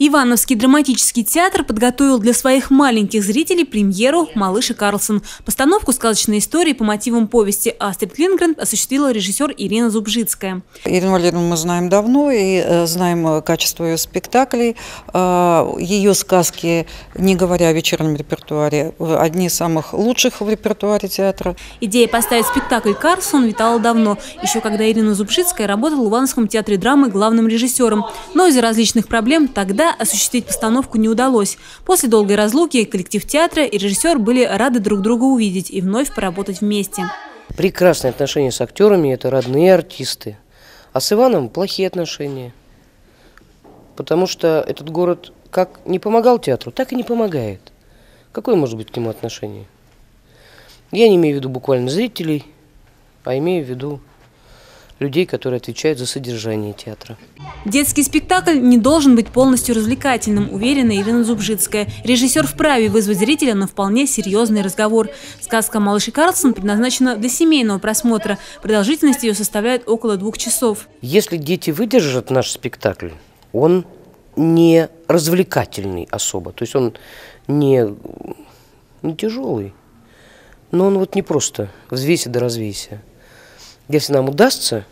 Ивановский драматический театр подготовил для своих маленьких зрителей премьеру «Малыш и Карлсон». Постановку сказочной истории по мотивам повести Астрид Линдгрен осуществила режиссер Ирина Зубжицкая. Ирину Валерьевну мы знаем давно и знаем качество ее спектаклей. Ее сказки, не говоря о вечернем репертуаре, одни из самых лучших в репертуаре театра. Идея поставить спектакль «Карлсон» витала давно, еще когда Ирина Зубжицкая работала в Ивановском театре драмы главным режиссером. Но из-за различных проблем тогда осуществить постановку не удалось. После долгой разлуки коллектив театра и режиссер были рады друг друга увидеть и вновь поработать вместе. Прекрасные отношения с актерами – это родные артисты. А с Иваном плохие отношения. Потому что этот город как не помогал театру, так и не помогает. Какое может быть к нему отношение? Я не имею в виду буквально зрителей, а имею в виду людей, которые отвечают за содержание театра. Детский спектакль не должен быть полностью развлекательным, уверена Ирина Зубжицкая. Режиссер вправе вызвать зрителя на вполне серьезный разговор. Сказка «Малыш и Карлсон» предназначена для семейного просмотра. Продолжительность ее составляет около 2 часов. Если дети выдержат наш спектакль, он не развлекательный особо. То есть он не тяжелый, но он вот не просто взвейся да развейся. Если нам удастся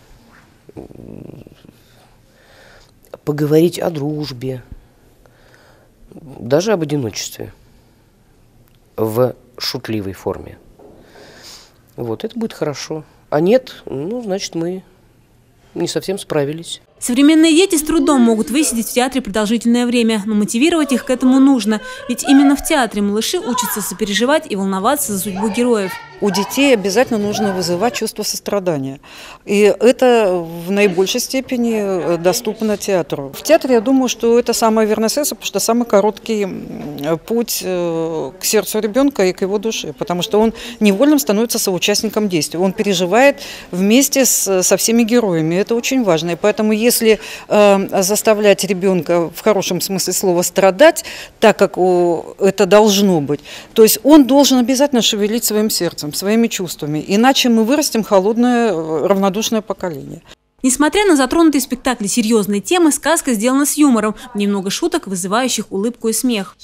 поговорить о дружбе, даже об одиночестве в шутливой форме, вот это будет хорошо. А нет, ну, значит, мы не совсем справились. Современные дети с трудом могут высидеть в театре продолжительное время, но мотивировать их к этому нужно. Ведь именно в театре малыши учатся сопереживать и волноваться за судьбу героев. У детей обязательно нужно вызывать чувство сострадания. И это в наибольшей степени доступно театру. В театре, я думаю, что это самое верное средство, потому что самый короткий путь к сердцу ребенка и к его душе. Потому что он невольно становится соучастником действия. Он переживает вместе со всеми героями. Это очень важно. И поэтому, если заставлять ребенка в хорошем смысле слова страдать, так как это должно быть, то есть он должен обязательно шевелить своим сердцем, своими чувствами. Иначе мы вырастим холодное, равнодушное поколение. Несмотря на затронутые в спектакле серьезные темы, сказка сделана с юмором. Немного шуток, вызывающих улыбку и смех.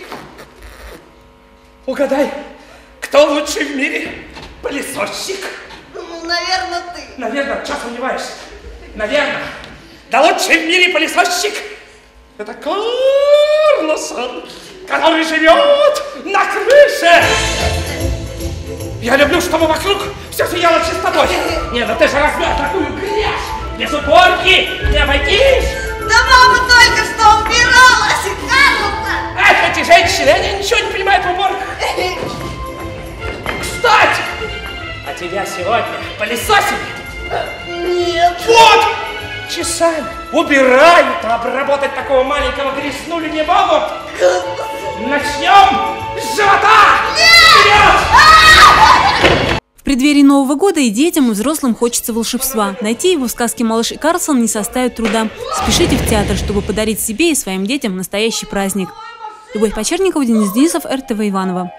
Угадай, кто лучший в мире пылесосчик? Ну, наверное, ты. Наверное, что сомневаешься? Наверное. Да лучший в мире пылесосчик – это Карлсон, который живет на крыше. Я люблю, чтобы вокруг все сияло чистотой. Не, ну ты же размер такую грязь. Без уборки не обойтись. Да мама только что убиралась, Карлсон. Эх, эти женщины, они ничего не понимают в уборках. Кстати, а тебя сегодня пылесосили? Нет. Вот! Часами убирают, а обработать такого маленького грязнули не могут. Начнем с живота! Вперед! В преддверии Нового года и детям, и взрослым хочется волшебства. Найти его в сказке «Малыш и Карлсон» не составит труда. Спешите в театр, чтобы подарить себе и своим детям настоящий праздник. Любовь Почерникова, Денис Денисов, РТВ Иваново.